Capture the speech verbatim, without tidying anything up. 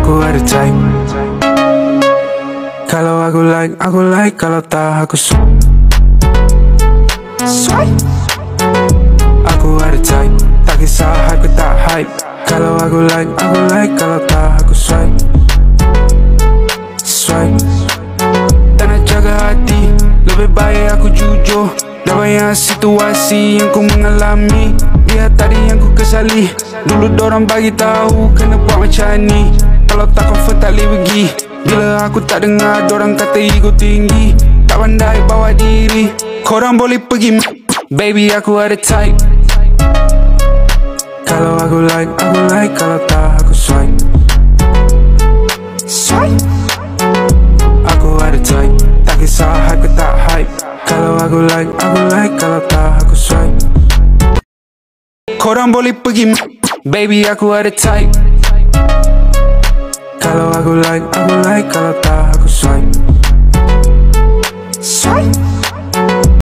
Aku ada type. Kalau aku like, aku like. Kalau tak, aku swipe. Swipe. Aku ada type. Tak kisah hype, aku tak hype. Kalau aku like, aku like. Kalau tak, aku swipe. Swipe. Tak nak jaga hati, lebih baik aku jujur. Dah banyak situasi yang ku mengalami. Dia tadi yang ku kesali. Dulu dorang bagi tahu kena buat macam ni. Kalau tak confirm tak boleh pergi. Bila aku tak dengar dorang kata ego tinggi. Tak pandai bawa diri. Korang boleh pergi. Baby aku ada type. Kalau aku like, aku like. Kalau tak aku swipe. Swipe. Aku ada type. Tak kisah hype ke tak hype. Kalau aku like, aku like. Kalau tak aku swipe. Korang boleh pergi. Baby aku ada type. Kalau aku like, aku like. Kalau tak aku swipe.